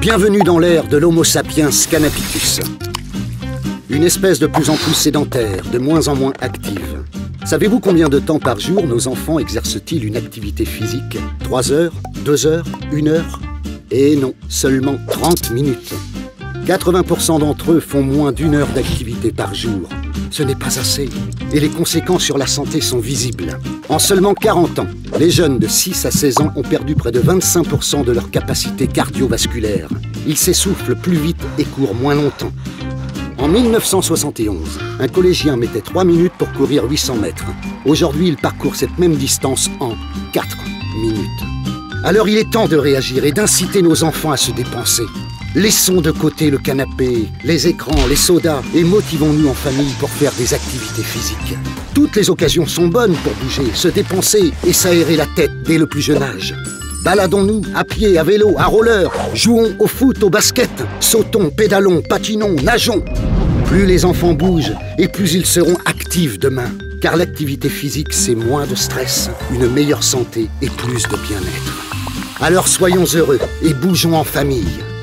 Bienvenue dans l'ère de l'Homo sapiens cannabicus. Une espèce de plus en plus sédentaire, de moins en moins active. Savez-vous combien de temps par jour nos enfants exercent-ils une activité physique? 3 heures? 2 heures? 1 heure? Et non, seulement 30 minutes. 80% d'entre eux font moins d'1 heure d'activité par jour. Ce n'est pas assez. Et les conséquences sur la santé sont visibles. En seulement 40 ans, les jeunes de 6 à 16 ans ont perdu près de 25% de leur capacité cardiovasculaire. Ils s'essoufflent plus vite et courent moins longtemps. En 1971, un collégien mettait 3 minutes pour courir 800 mètres. Aujourd'hui, il parcourt cette même distance en 4 minutes. Alors il est temps de réagir et d'inciter nos enfants à se dépenser. Laissons de côté le canapé, les écrans, les sodas et motivons-nous en famille pour faire des activités physiques. Toutes les occasions sont bonnes pour bouger, se dépenser et s'aérer la tête dès le plus jeune âge. Baladons-nous à pied, à vélo, à roller, jouons au foot, au basket, sautons, pédalons, patinons, nageons. Plus les enfants bougent et plus ils seront actifs demain. Car l'activité physique, c'est moins de stress, une meilleure santé et plus de bien-être. Alors soyons heureux et bougeons en famille.